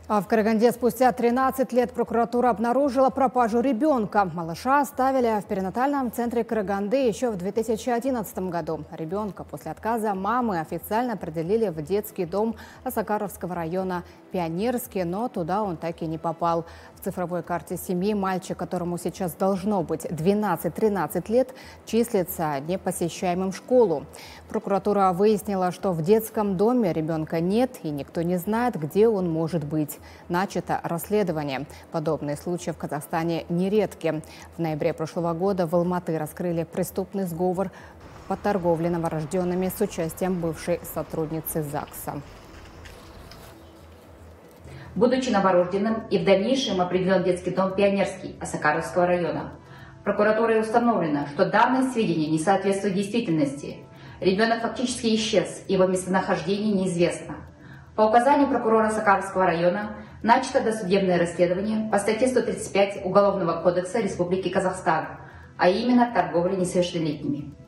А в Караганде спустя 13 лет прокуратура обнаружила пропажу ребенка. Малыша оставили в перинатальном центре Караганды еще в 2011 году. Ребенка после отказа мамы официально определили в детский дом Осакаровского района Пионерский, но туда он так и не попал. В цифровой карте семьи мальчик, которому сейчас должно быть 12-13 лет, числится непосещаемым школу. Прокуратура выяснила, что в детском доме ребенка нет и никто не знает, где он может быть. Начато расследование. Подобные случаи в Казахстане нередки. В ноябре прошлого года в Алматы раскрыли преступный сговор по торговле новорожденными с участием бывшей сотрудницы ЗАГСа. Будучи новорожденным и в дальнейшем определен детский дом Пионерский Осакаровского района, прокуратурой установлено, что данные сведения не соответствуют действительности. Ребенок фактически исчез, его местонахождение неизвестно. По указанию прокурора Осакаровского района начато досудебное расследование по статье 135 Уголовного кодекса Республики Казахстан, а именно торговля несовершеннолетними.